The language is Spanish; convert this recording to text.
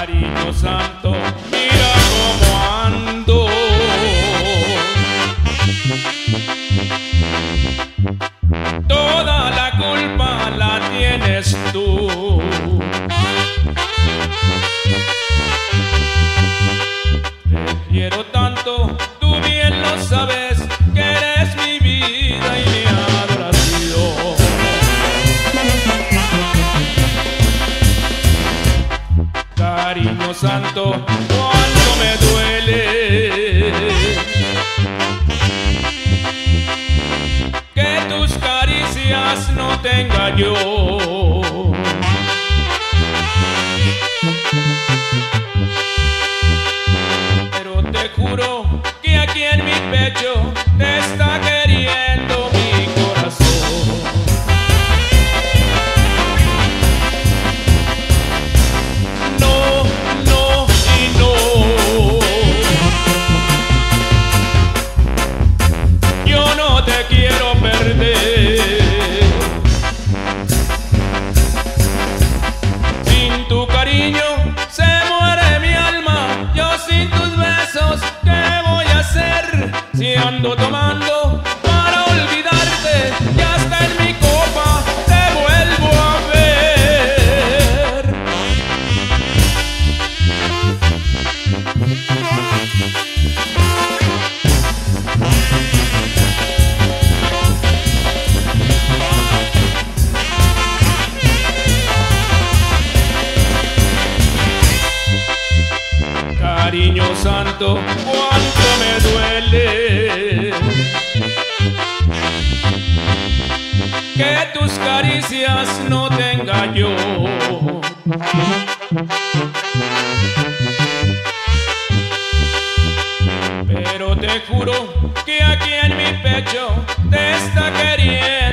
Cariño santo, mira cómo ando. Toda la culpa la tienes tú. Te quiero tanto, tú bien lo sabes, que eres mi vida y mi adoración. Cariño santo, cuánto me duele que tus caricias no tenga yo. Pero te juro que aquí en mi pecho te está queriendo mi corazón. No, no y no. Yo no te quiero perder. Sin tu cariño se muere mi alma. Yo sin tus besos, ¿qué voy a hacer? Si ando tomando para olvidarte, y hasta en mi copa te vuelvo a ver. Cariño santo, cuánto me duele que tus caricias no tenga yo. Pero te juro que aquí en mi pecho te está queriendo